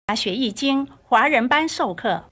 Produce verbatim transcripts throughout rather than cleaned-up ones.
大学易经华人班授课。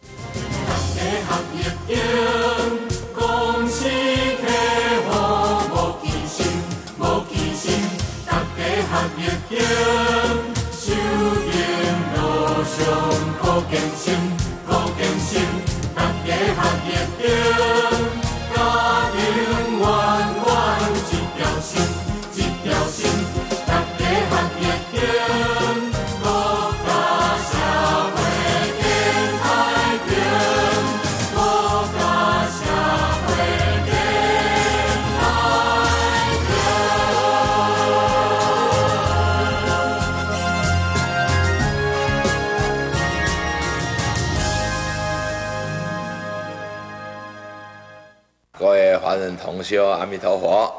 各位华人同修，阿弥陀佛！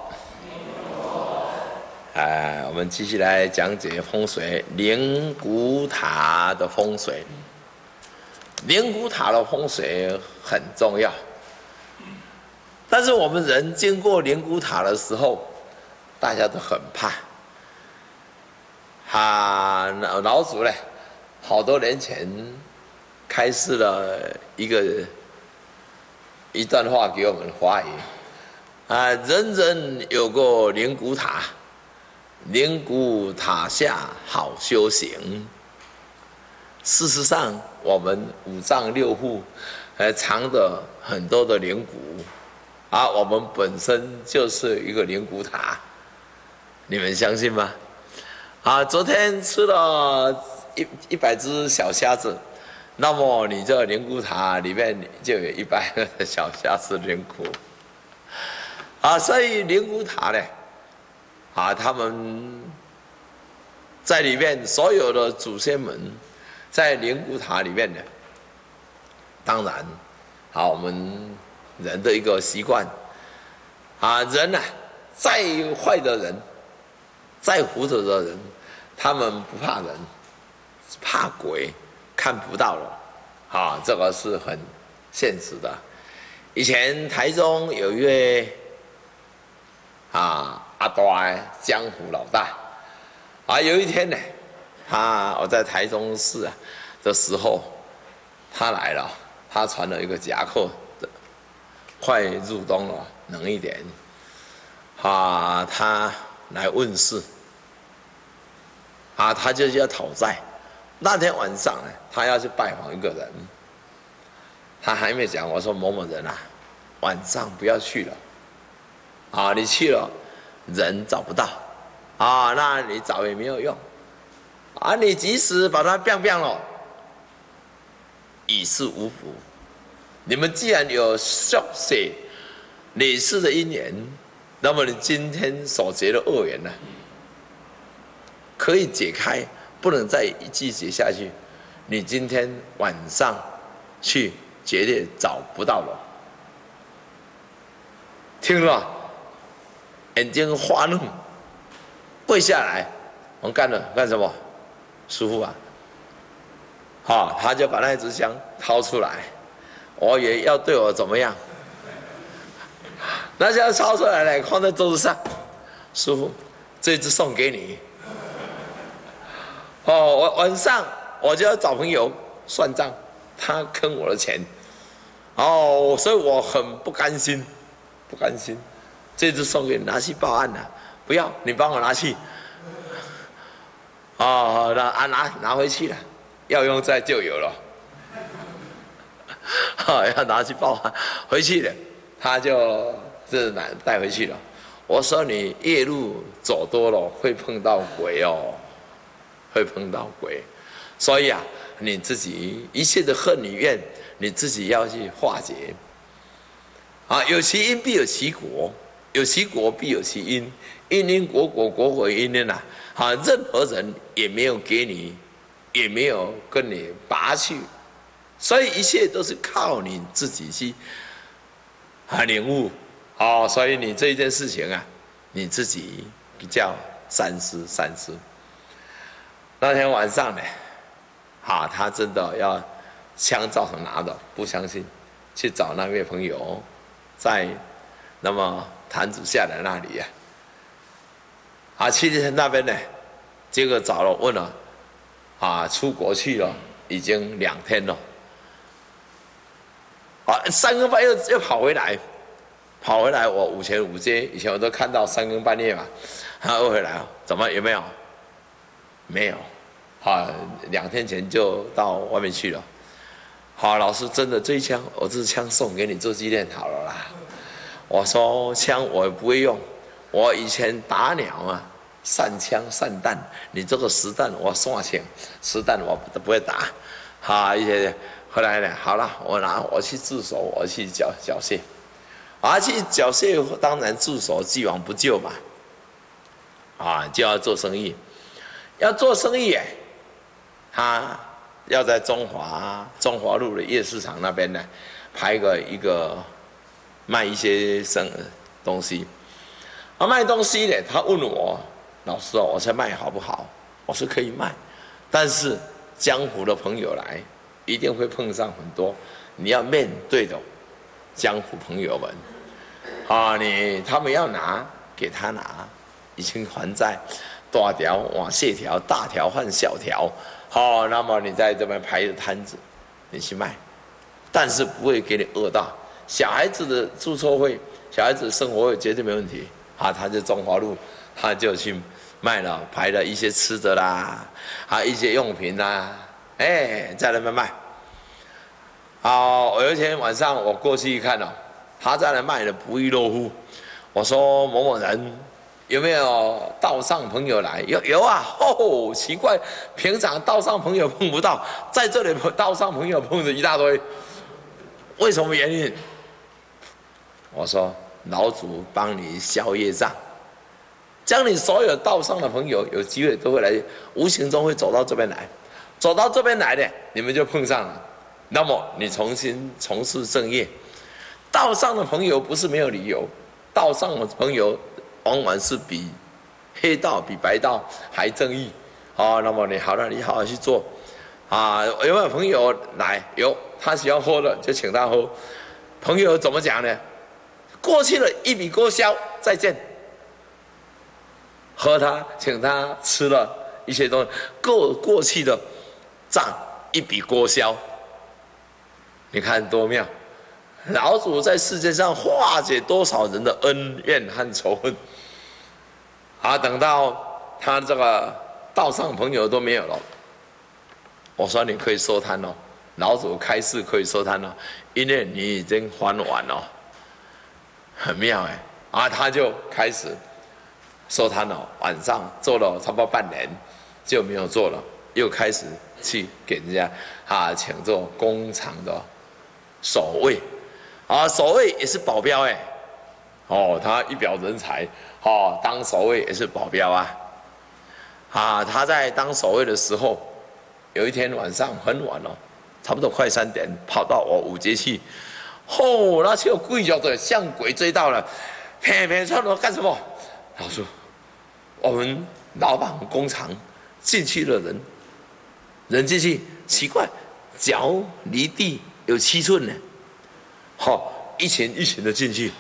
哎，我们继续来讲解风水，灵骨塔的风水。灵骨塔的风水很重要，但是我们人经过灵骨塔的时候，大家都很怕。啊，老祖呢，好多年前开示了一个。一段话给我们发言啊，人人有个灵骨塔，灵骨塔下好修行。事实上，我们五脏六腑还藏着很多的灵骨，啊，我们本身就是一个灵骨塔，你们相信吗？啊，昨天吃了一一百只小虾子。那么你这灵骨塔里面就有一百个小虾子灵骨，啊，所以灵骨塔呢，啊，他们在里面所有的祖先们在灵骨塔里面呢，当然，啊，我们人的一个习惯，啊，人呢、啊，再坏的人，再糊涂的人，他们不怕人，怕鬼。看不到了，啊，这个是很现实的。以前台中有一位啊阿大江湖老大，啊，有一天呢，他我在台中市啊的时候，他来了，他传了一个夹克，快入冬了，冷一点，啊，他来问事，啊，他就是要讨债。那天晚上呢，他要去拜访一个人，他还没讲，我说某某人啊，晚上不要去了，啊，你去了，人找不到，啊，那你找也没有用，啊，你即使把他变变了，已是无福。你们既然有续写累世的因缘，那么你今天所结的恶缘呢，可以解开。不能再继续下去，你今天晚上去绝对找不到了。听了，眼睛发怒，跪下来，我干了干什么？师父啊，好，他就把那支香掏出来，我也要对我怎么样？那香掏出来了，放在桌子上，师父，这支送给你。哦，我晚上我就要找朋友算账，他坑我的钱，哦，所以我很不甘心，不甘心，这次送给你，拿去报案了，不要，你帮我拿去，哦，那啊拿拿回去了，要用再就有了，哦，要拿去报案，回去了，他就这拿带回去了。我说你夜路走多了会碰到鬼哦。会碰到鬼，所以啊，你自己一切的恨与怨，你自己要去化解。啊，有其因必有其果，有其果必有其因，因因果果果果因因啊，啊，任何人也没有给你，也没有跟你拔去，所以一切都是靠你自己去啊领悟。哦，所以你这一件事情啊，你自己比较三思三思。那天晚上呢，啊，他真的要枪照常拿着，不相信，去找那位朋友，在那么坛子下来那里呀、啊，啊，去那边呢，结果找了问了，啊，出国去了， 已经两天了。啊，三更半夜又又跑回来，跑回来，我五前五街，以前我都看到三更半夜嘛，他又回来了，怎么有没有？没有，啊，两天前就到外面去了。好，老师真的这一枪，我这枪送给你做纪念好了啦。我说枪我也不会用，我以前打鸟啊，散枪散弹，你这个实弹我算清，实弹我都不会打。好，一些后来呢，好了，我拿我去自首，我去缴缴械，啊，去缴械当然自首，既往不咎嘛，啊，就要做生意，要做生意哎，他要在中华中华路的夜市场那边呢，排个一个。卖一些生东西，啊，卖东西呢，他问我老师哦，我才卖好不好？我说可以卖，但是江湖的朋友来，一定会碰上很多你要面对的江湖朋友们，啊，你他们要拿给他拿，已经还债，大条往谢条，大条换小条，好，那么你在这边排着摊子，你去卖，但是不会给你饿到。小孩子的住宿费，小孩子的生活费绝对没问题。啊，他就中华路，他就去卖了，排了一些吃的啦，还有一些用品啦，哎，在那边卖。好，我有一天晚上我过去一看哦，他在那卖的不亦乐乎。我说某某人有没有道上朋友来？有有啊，哦，奇怪，平常道上朋友碰不到，在这里道上朋友碰着一大堆，为什么原因？我说老祖帮你消业障，将你所有道上的朋友有机会都会来，无形中会走到这边来，走到这边来的，你们就碰上了。那么你重新从事正业，道上的朋友不是没有理由，道上的朋友往往是比黑道比白道还正义。好，那么你好了，你好好去做。啊，有没有朋友来？有，他喜欢喝的就请他喝。朋友怎么讲呢？过去了一笔勾销，再见。和他请他吃了一些东西，过过去的账一笔勾销。你看多妙！老祖在世界上化解多少人的恩怨和仇恨。啊，等到他这个道上朋友都没有了，我说你可以收摊了，老祖开示可以收摊了，因为你已经还完了。很妙哎，啊，他就开始收摊了，晚上做了差不多半年就没有做了，又开始去给人家啊请做工厂的守卫，啊，守卫也是保镖哎，哦，他一表人才，哦，当守卫也是保镖啊，啊，他在当守卫的时候，有一天晚上很晚了，差不多快三点，跑到我五街去。哦，那就鬼叫的像鬼追到了，偏偏穿了干什么？他说：“我们老板工厂进去的人，人进去奇怪，脚离地有七寸呢。好、哦，一群一群的进去，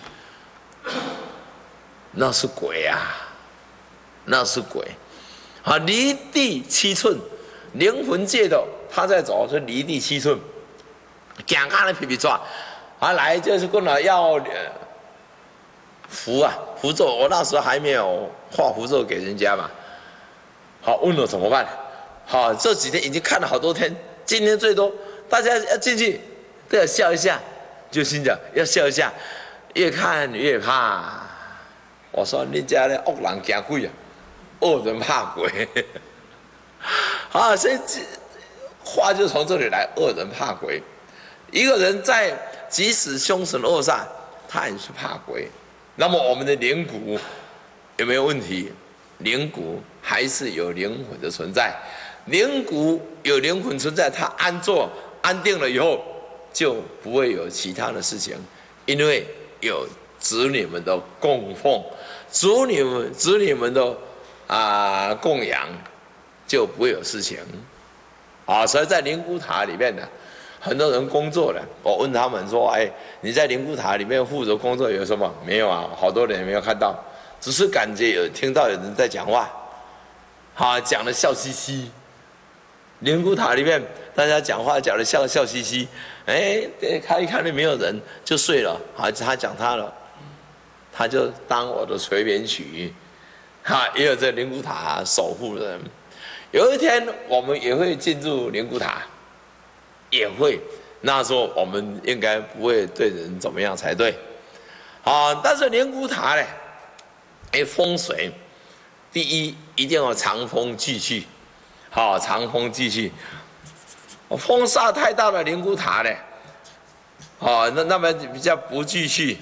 那是鬼啊，那是鬼啊！离地七寸，灵魂界的他在走，是离地七寸，讲他的皮皮抓。”他来就是跟我要符啊符咒，我那时候还没有画符咒给人家嘛。好，问我怎么办？好，这几天已经看了好多天，今天最多大家要进去都要笑一下，就心讲要笑一下，越看越怕。我说人家呢恶人惊鬼啊，恶人怕鬼。啊，所以话就从这里来，恶人怕鬼。一个人在即使凶神恶煞，他也是怕鬼。那么我们的灵骨有没有问题？灵骨还是有灵魂的存在。灵骨有灵魂存在，它安坐安定了以后，就不会有其他的事情，因为有子女们的供奉，子女们子女们的啊、呃、供养，就不会有事情。啊，所以在灵骨塔里面呢。很多人工作了，我问他们说：“哎，你在灵骨塔里面负责工作有什么？没有啊，好多人也没有看到，只是感觉有听到有人在讲话，啊，讲的笑嘻嘻。灵骨塔里面大家讲话讲的笑笑嘻嘻，哎，看一看就没有人就睡了，好，他讲他了，他就当我的催眠曲，哈，也有这灵骨塔守护人。有一天我们也会进入灵骨塔，也会，那时候我们应该不会对人怎么样才对，啊，但是灵骨塔呢，哎，风水，第一一定要长风聚气，好，长风聚气。风煞太大的灵骨塔呢，哦，那那么比较不聚气。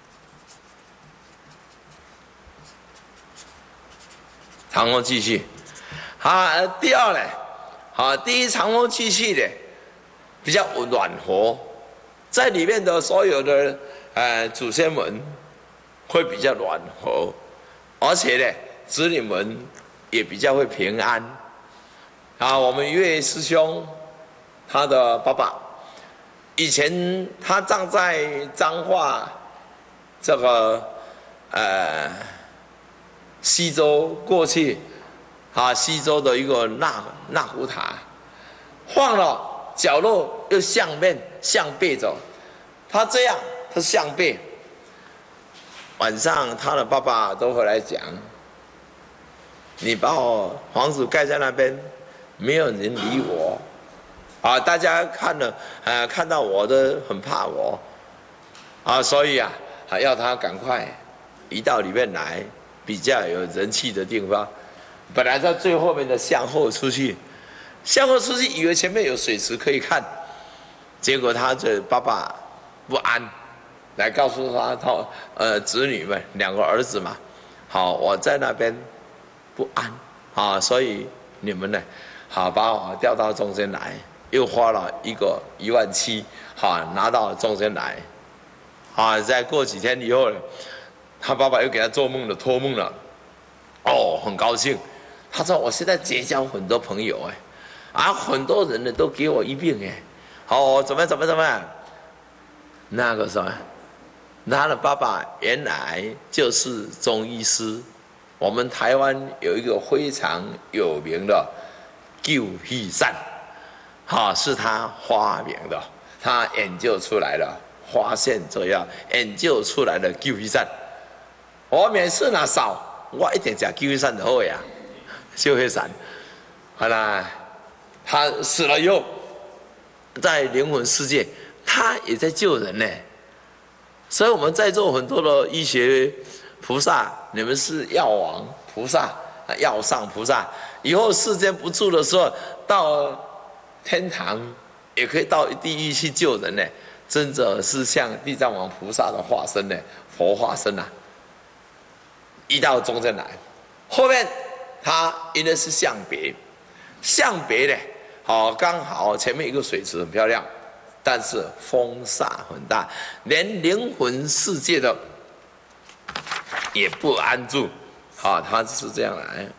长风聚气，啊，第二呢，啊，第一长风聚气的比较暖和，在里面的所有的呃祖先们会比较暖和，而且呢，子女们也比较会平安。啊，我们岳师兄。他的爸爸以前他葬在彰化这个呃西周过去啊西周的一个纳纳古塔，放了角落又向面向背走，他这样他向背，晚上他的爸爸都回来讲，你把我房子盖在那边，没有人理我。啊，大家看了，呃，看到我都很怕我，啊，所以啊，还要他赶快移到里面来，比较有人气的地方。本来在最后面的向后出去，向后出去以为前面有水池可以看，结果他这爸爸不安，来告诉他他呃子女们两个儿子嘛，好，我在那边不安啊，所以你们呢，好把我调到中间来。又花了一个一万七，哈，拿到中间来，啊，再过几天以后，他爸爸又给他做梦了，托梦了，哦，很高兴，他说我现在结交很多朋友哎，啊，很多人呢都给我一病哎，哦，怎么怎么怎么，那个什么，他的爸爸原来就是中医师，我们台湾有一个非常有名的救气散。哈、哦，是他发明的，他研究出来了，发现这样研究出来的救气散。我每次拿烧，我一定吃救气散就好呀，救气散。好啦，他死了以后，在灵魂世界，他也在救人呢。所以我们在座很多的医学菩萨，你们是药王菩萨、药上菩萨，以后世间不住的时候，到天堂也可以到地狱去救人呢，真的是像地藏王菩萨的化身呢，佛化身啊！一到中间来，后面他因为是向北，向北呢，好刚好前面一个水池很漂亮，但是风煞很大，连灵魂世界的也不安住，好，他是这样来。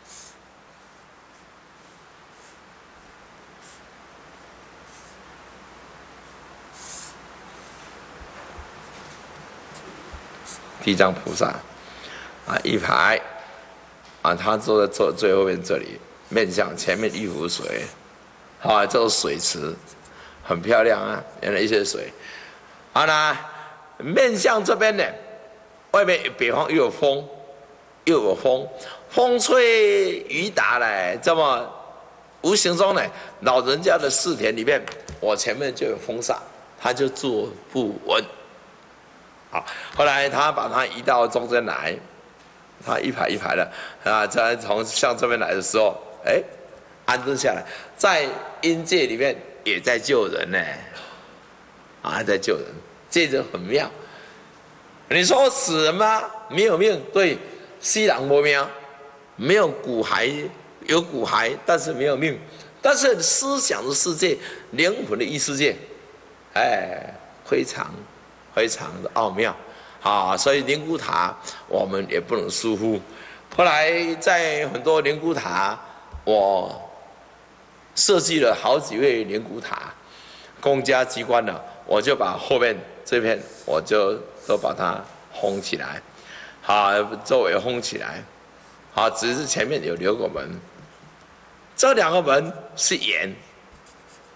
地藏菩萨，啊，一排，啊，他坐在坐最后面这里，面向前面一湖水，啊，这个水池很漂亮啊，原来一些水，好啦，面向这边呢，外面北方又有风，又有风，风吹雨打嘞，这么无形中呢，老人家的寺田里面，我前面就有风煞，他就坐不稳。好，后来他把它移到中间来，他一排一排的啊，再从向这边来的时候，哎，安顿下来，在阴界里面也在救人呢，啊，在救人，这就很妙。你说死人吗？没有命，对，死人没命，没有骨骸，有骨骸，但是没有命。但是思想的世界，灵魂的异世界，哎，非常。非常的奥妙，啊，所以灵骨塔我们也不能疏忽。后来在很多灵骨塔，我设计了好几位灵骨塔，公家机关的，我就把后面这片我就都把它封起来，好，周围封起来，好，只是前面有留个门，这两个门是眼，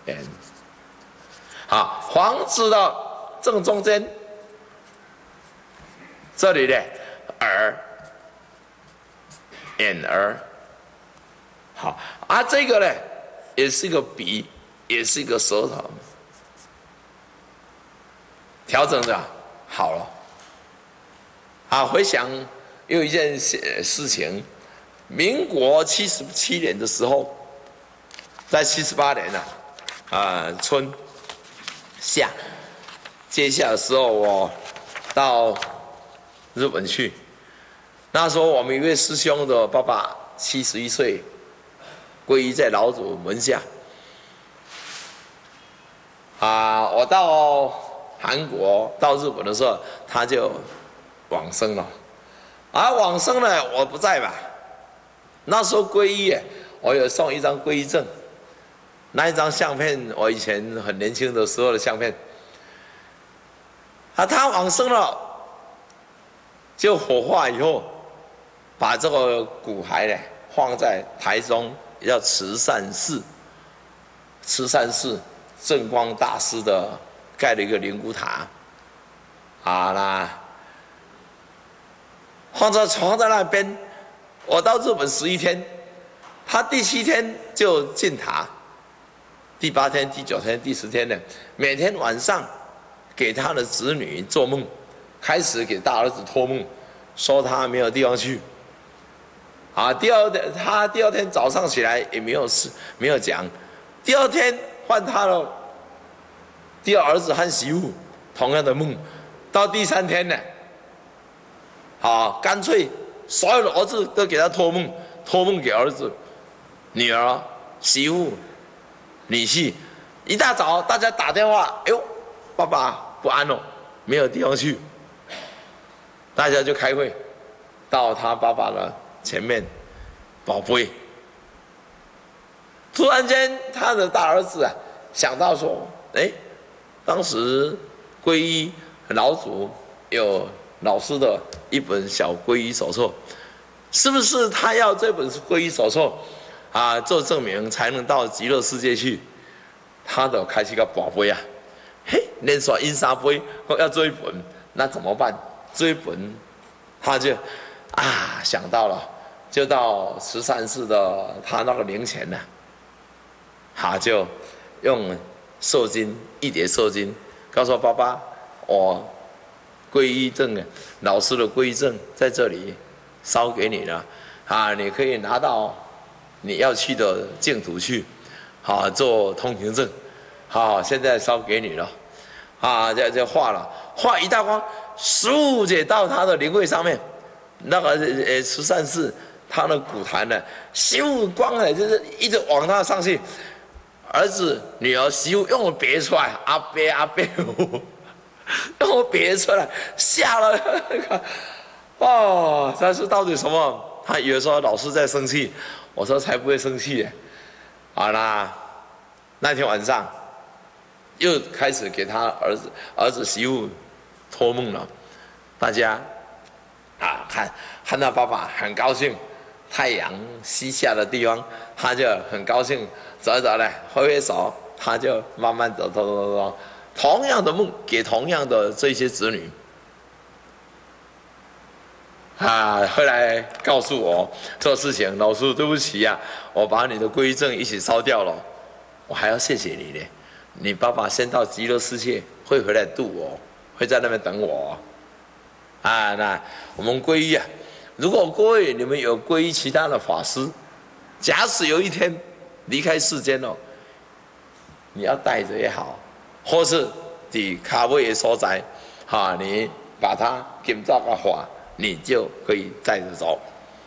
眼。好，房子的正中间，这里的耳，眼耳。好，啊，这个呢，也是一个鼻，也是一个舌头，调整的好了。啊，回想有一件事情，民国七十七年的时候，在七十八年呢、啊，啊，春夏接夏的时候，我到日本去。那时候我们一位师兄的爸爸七十一岁，皈依在老祖门下。啊，我到韩国、到日本的时候，他就往生了。而往生呢，我不在吧？那时候皈依，我有送一张皈依证，那一张相片，我以前很年轻的时候的相片。啊，他往生了，就火化以后，把这个骨骸呢放在台中叫慈善寺，慈善寺正光大师的盖了一个灵骨塔，啊啦，放在放在那边。我到日本十一天，他第七天就进塔，第八天、第九天、第十天呢，每天晚上给他的子女做梦，开始给大儿子托梦，说他没有地方去。啊，第二天他第二天早上起来也没有事，没有讲。第二天换他了，第二儿子和媳妇同样的梦。到第三天呢，啊，干脆所有的儿子都给他托梦，托梦给儿子、女儿、媳妇、女婿。一大早大家打电话，哎呦，爸爸不安了，没有地方去。大家就开会，到他爸爸的前面宝贝。突然间，他的大儿子啊想到说：“哎，当时皈依老祖有老师的一本小皈依手册，是不是他要这本皈依手册啊做证明，才能到极乐世界去？”他的开始个宝贝啊，嘿，连说印沙杯要做一本，那怎么办？这一本，他就啊想到了，就到慈善寺的他那个灵前呢、啊，他就用寿金一叠寿金，告诉爸爸，我皈依证老师的皈依证在这里烧给你了，啊，你可以拿到你要去的净土去，啊，做通行证，好，现在烧给你了，啊，这这画了，画一大光，嗖就到他的灵位上面，那个呃慈善寺他的古坛呢，咻光了，就是一直往他上去，儿子、女儿、媳妇用我别出来，阿伯阿伯，用我别出来，吓了，哦，这是到底什么？他以为说老师在生气，我说才不会生气，好啦，那天晚上。又开始给他儿子、儿子媳妇托梦了，大家啊看看到爸爸很高兴，太阳西下的地方，他就很高兴，走一走嘞，挥挥手，他就慢慢走走走走，同样的梦给同样的这些子女，啊，后来告诉我这事情，老师对不起呀、啊，我把你的皈依证一起烧掉了，我还要谢谢你呢。你爸爸先到极乐世界，会回来度我，会在那边等我。啊，那我们皈依啊，如果各位你们有皈依其他的法师，假使有一天离开世间了，你要带着也好，或是你卡位的所在，哈，你把它建造个法，你就可以带着走。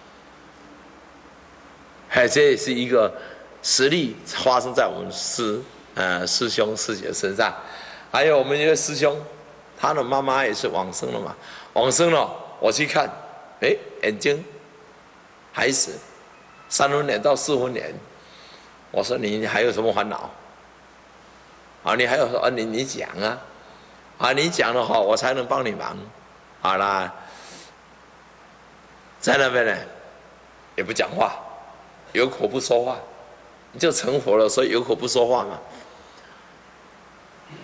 哎，这也是一个实例发生在我们师。呃，师兄师姐身上，还有我们一个师兄，他的妈妈也是往生了嘛，往生了，我去看，哎，眼睛还死，三分脸到四分脸，我说你还有什么烦恼？啊，你还有说啊，你你讲啊，啊，你讲的话，我才能帮你忙，好啦，在那边呢，也不讲话，有口不说话，就成佛了，所以有口不说话嘛。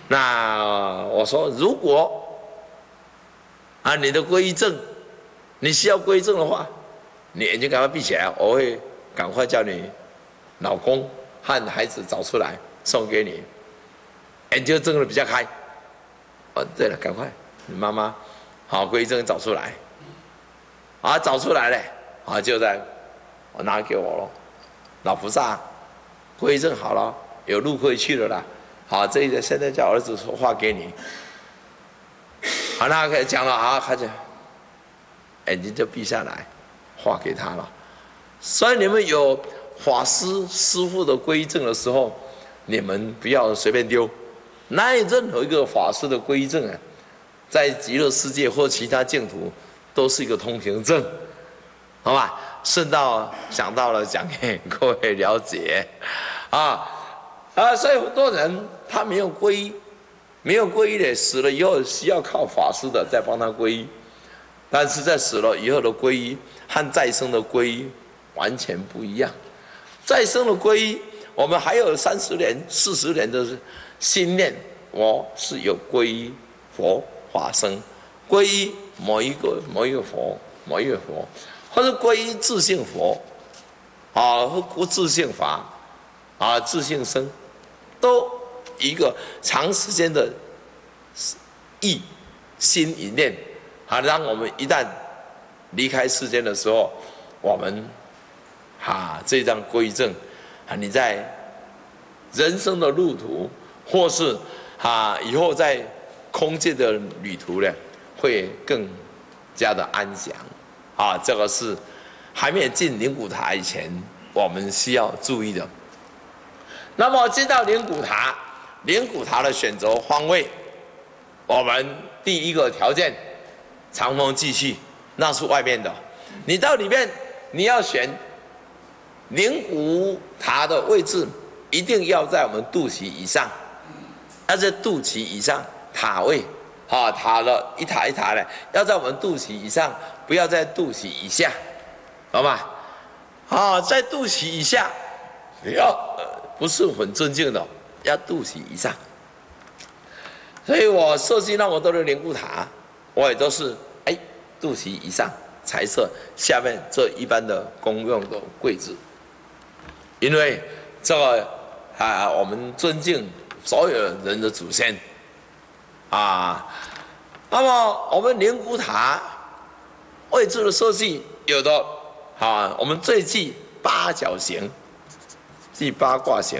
那我说，如果啊你的皈依证，你需要皈依证的话，你眼睛赶快闭起来，我会赶快叫你老公和孩子找出来送给你。眼睛睁得比较开。哦，对了，赶快，你妈妈好皈依证找出来。啊，找出来了，啊，就在我拿给我了，老菩萨，皈依证好了，有路可以去了啦。好，这一个现在叫儿子说话给你。好，那可以讲了啊，看见，眼睛就闭下来，画给他了。所以你们有法师师父的皈依证的时候，你们不要随便丢。哪有任何一个法师的皈依证啊，在极乐世界或其他净土都是一个通行证，好吧？顺道想到了，讲给各位了解，啊啊！所以很多人他没有皈依，没有皈依的死了以后需要靠法师的再帮他皈依，但是在死了以后的皈依和再生的皈依完全不一样。再生的皈依，我们还有三十年、四十年的心念，我是有皈依佛法僧，皈依某一个某一个佛某一个佛，或者皈依自性佛，啊，或自性法，啊，自性僧，都一个长时间的意心一念，啊，让我们一旦离开世间的时候，我们啊这张皈依证啊，你在人生的路途，或是啊以后在空界的旅途呢，会更加的安详。啊，这个是还没有进灵骨塔以前，我们需要注意的。那么进到灵骨塔，灵骨塔的选择方位，我们第一个条件，长风继续，那是外面的。你到里面，你要选灵骨塔的位置，一定要在我们肚脐以上，要在肚脐以上塔位。啊，塔了一塔一塔的，要在我们肚脐以上，不要在肚脐以下，好吗？啊，在肚脐以下，要、呃、不是很尊敬的，要肚脐以上。所以我设计那么多的灵骨塔，我也都是哎肚脐以上才设下面这一般的公用的柜子，因为这个啊，我们尊敬所有人的祖先。啊，那么我们灵骨塔位置的设计，有的啊，我们最忌八角形，忌八卦形，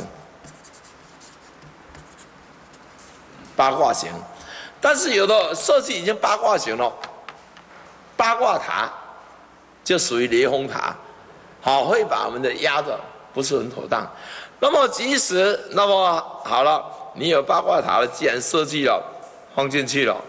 八卦形。但是有的设计已经八卦形了，八卦塔就属于雷峰塔，好会把我们的压着不是很妥当。那么即使那么好了，你有八卦塔了，既然设计了。放进去了，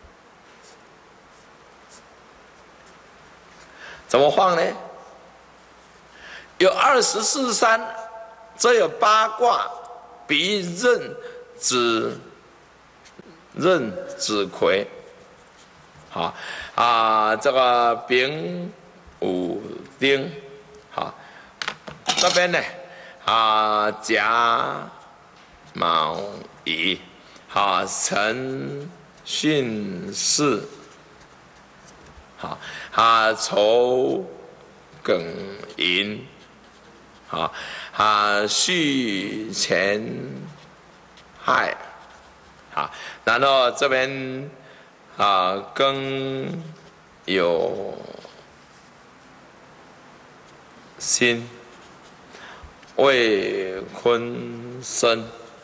怎么放呢？有二十四山，这有八卦，比壬子、壬子癸，好啊，这个丙午丁，好，这边呢啊甲卯乙。好，辰巽巳，好，啊丑庚寅，好，啊戌乾亥，好，然后这边啊庚酉辛，未坤申。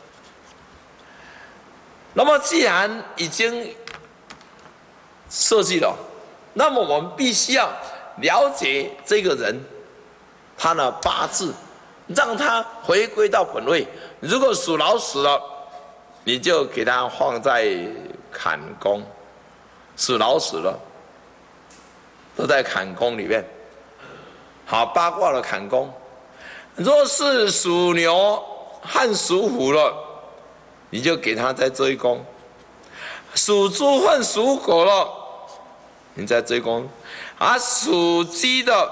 那么既然已经设计了，那么我们必须要了解这个人他的八字，让他回归到本位。如果属老鼠了，你就给他放在坎宫；属老鼠了，都在坎宫里面。好，八卦的坎宫。若是属牛和属虎了，你就给他在这一宫；属猪和属狗了，你在这一宫；啊，属鸡的，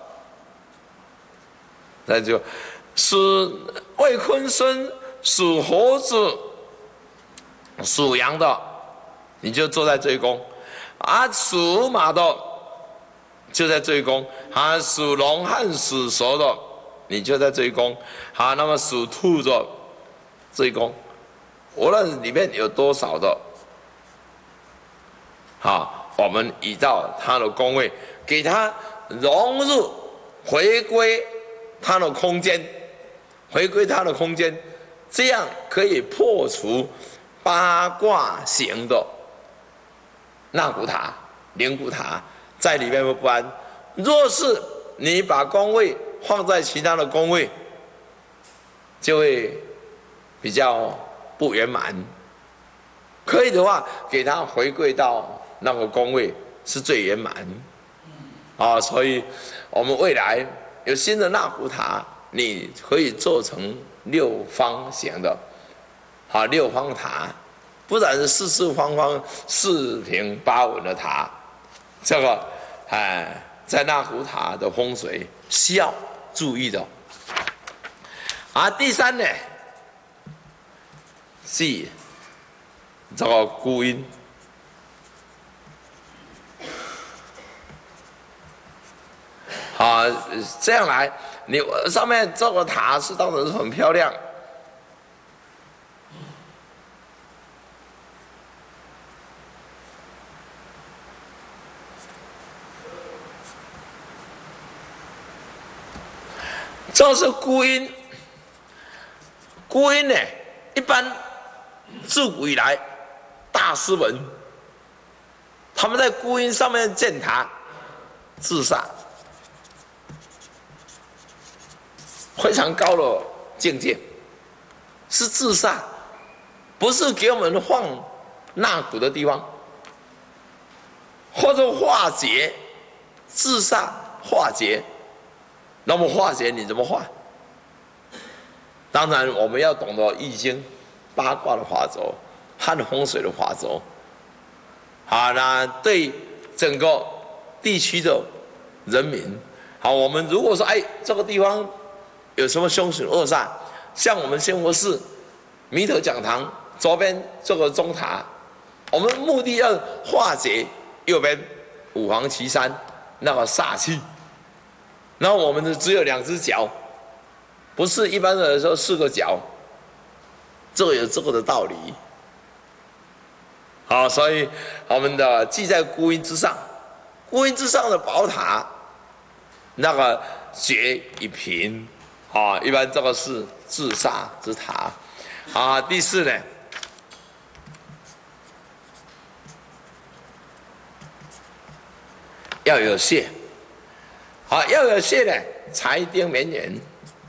那就属未坤申、属猴子、 属羊的，你就坐在最宫；啊，属马的就在最宫；啊，属龙和属蛇的，你就在最宫。好，那么属兔的最宫，无论里面有多少的，好，我们依照它的宫位，给它融入、回归它的空间，回归它的空间，这样可以破除八卦型的纳古塔、灵骨塔在里面不安。若是你把宫位放在其他的宫位，就会比较不圆满。可以的话，给它回归到那个宫位是最圆满。啊，所以我们未来有新的纳古塔，你可以做成六方形的，好，六方塔，不然是四四方方、四平八稳的塔。这个，哎，在纳古塔的风水需要注意的。啊，第三呢，是这个孤阴。好，这样来，你上面这个塔是当然是很漂亮。这是孤阴，孤阴呢，一般自古以来，大师们他们在孤阴上面建塔自煞。非常高的境界，是自煞，不是给我们放纳古的地方，或者化解自煞化解。那么化解你怎么化？当然我们要懂得易经、八卦的法则和风水的法则。好，那对整个地区的人民，好，我们如果说哎这个地方有什么凶损恶煞，像我们仙佛寺弥陀讲堂左边这个钟塔，我们目的要化解右边五黄旗山那个煞气。然后我们的只有两只脚，不是一般人说四个脚，这个有这个的道理。好，所以我们的记在孤阴之上，孤阴之上的宝塔，那个绝一平。啊，一般这个是自煞之塔。啊，第四呢，要有泄。好，要有泄呢，财丁绵延。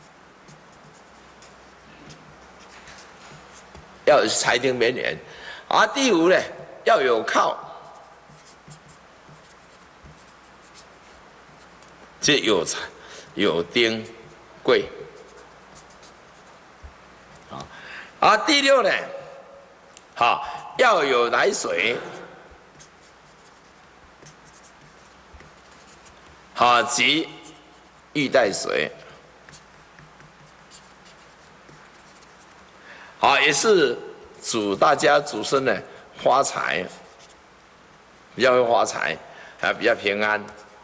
要有财丁绵延。啊，第五呢，要有靠，这有财有丁贵。啊，第六呢，好，要有来水，好，即玉带水，好，也是主大家主生呢发财，比较会发财，还比较平安。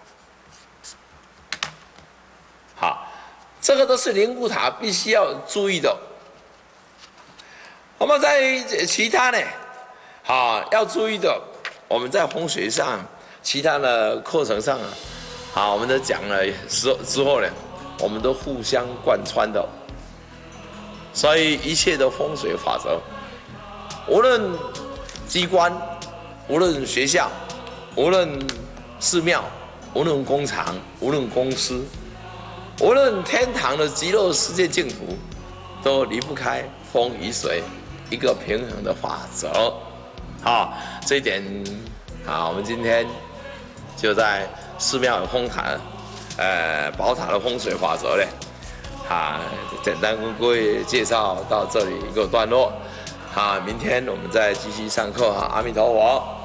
好，这个都是灵骨塔必须要注意的。那么在其他呢，好要注意的，我们在风水上、其他的课程上，好，我们都讲了之之后呢，我们都互相贯穿的。所以一切的风水法则，无论机关，无论学校，无论寺庙，无论工厂，无论公司，无论天堂的极乐世界净土，都离不开风与水一个平衡的法则。好，这一点啊，我们今天就在寺庙的风塔，呃，宝塔的风水法则呢，啊，简单跟各位介绍到这里一个段落。好，明天我们再继续上课哈，阿弥陀佛。